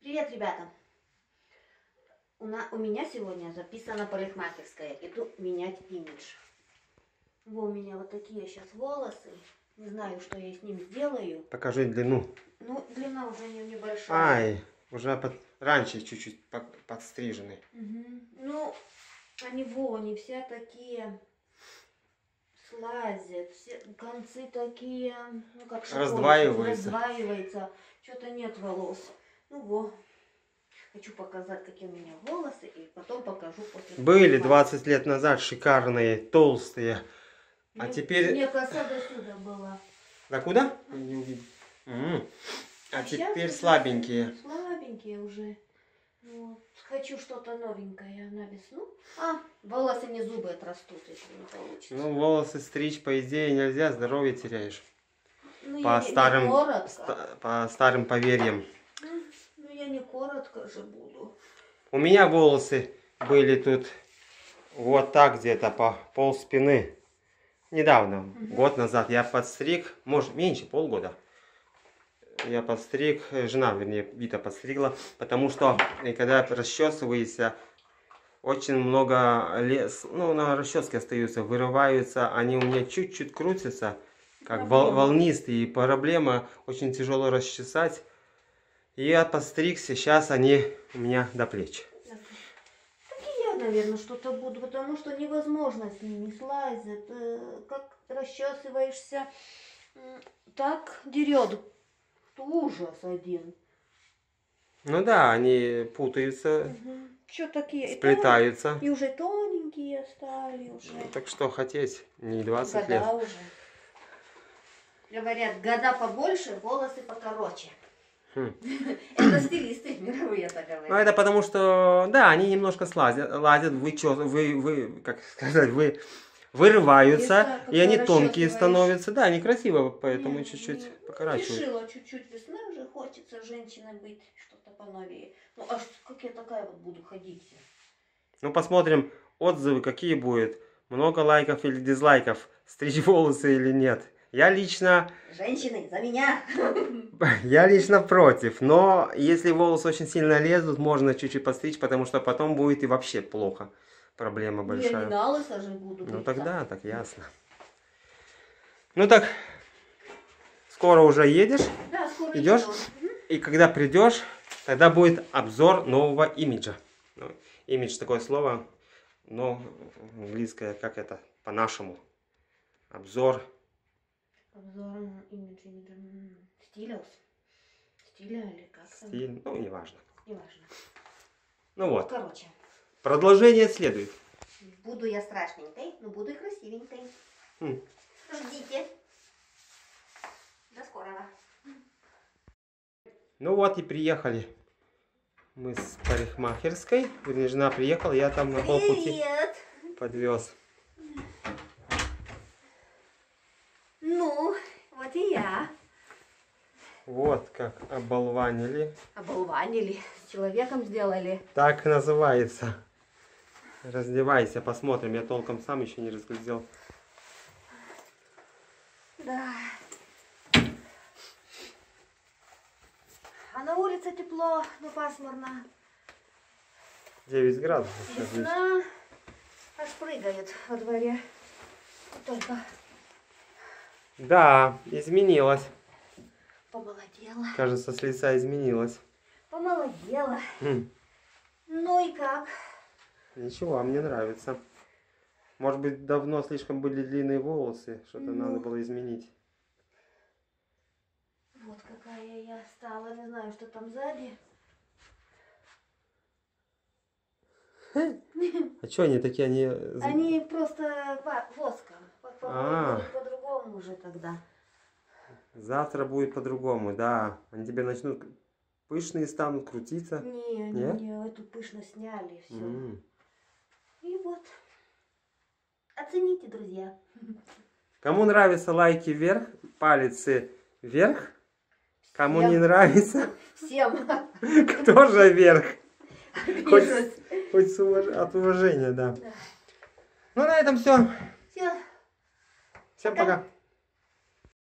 Привет, ребята! У меня сегодня записана парикмахерская. Иду менять имидж. Вот у меня вот такие сейчас волосы. Не знаю, что я с ним сделаю. Покажи длину. Ну, длина уже небольшая. Ай, уже раньше чуть-чуть подстрижены. Угу. Ну, они все такие слазят. Все концы такие, ну как раздваивается. Что-то нет волос. Ну вот. Хочу показать, какие у меня волосы, и потом покажу после. Были 20 лет назад шикарные, толстые. А теперь... Мне коса до сюда была. До куда? Не увидел. А теперь слабенькие. Слабенькие уже. Вот. Хочу что-то новенькое на весну. А, волосы не зубы отрастут, если не получится. Ну, волосы стричь, по идее, нельзя, здоровье теряешь. Ну, по старым поверьям. Ну, я не коротко же буду. У меня волосы были тут вот так где-то по пол спины. Недавно, год назад я подстриг, может меньше, полгода. Я подстриг, жена, вернее, Вита подстригла, потому что когда расчесываешься, очень много ну, на расческе остаются, вырываются, они у меня чуть-чуть крутятся, как волнистые, и проблема, очень тяжело расчесать. И я подстригся, сейчас они у меня до плеч. Так и я, наверное, что-то буду, потому что невозможно с ними слазят. Как расчесываешься, так дерет. Ужас один. Ну да, они путаются, Что такие? сплетаются. И уже тоненькие стали уже. Ну, так что хотеть, не 20 года лет. Уже. Говорят, года побольше, волосы покороче. Это стилисты мировые так говорят. Ну это потому что, да, они немножко лазят, как сказать, вырываются, и они тонкие становятся. Да, они красиво, поэтому чуть-чуть покорачивают. Решила чуть-чуть, весна уже хочется женщиной быть, что-то поновее. Ну аж как я такая вот буду ходить. Ну посмотрим отзывы, какие будут. Много лайков или дизлайков, стричь волосы или нет. Я лично... Женщины, за меня! Я лично против, но если волосы очень сильно лезут, можно чуть-чуть подстричь, потому что потом будет и вообще плохо. Проблема большая. Я не на лысо же буду. Ну тогда, так ясно. Ну так, скоро уже едешь, да, скоро идешь, еду. И когда придешь, тогда будет обзор нового имиджа. Ну, имидж такое слово, но английское, как это, по-нашему. Обзор. Обзор имиджа, стиля или как там? Стиль, ну неважно. Неважно. Ну вот. Короче. Продолжение следует. Буду я страшненькой, но буду и красивенькой. Ждите. До скорого. Ну вот и приехали. Мы с парикмахерской. Вернее, жена приехала, я там на полпути подвез. Ну, вот и я. Вот как оболванили. Оболванили. С человеком сделали. Так называется. Раздевайся, посмотрим. Я толком сам еще не разглядел. Да. А на улице тепло, но пасмурно. 9 градусов. Весна аж прыгает во дворе. Только. Да, изменилась. Помолодела. Кажется, с лица изменилась. Помолодела. Ну и как? Ничего, мне нравится. Может быть, давно слишком были длинные волосы. Что-то надо было изменить. Вот какая я стала. Не знаю, что там сзади. А что они такие? Они просто воском. По-другому уже тогда. Завтра будет по-другому, да. Они тебе начнут пышные станут, крутиться. Не, эту пышность сняли, все. И вот. Оцените, друзья. Кому нравится, лайки вверх, пальцы вверх. Кому Всем. не нравится, Всем. тоже вверх. Хоть от уважения, да. Ну на этом все. Все. Всем пока.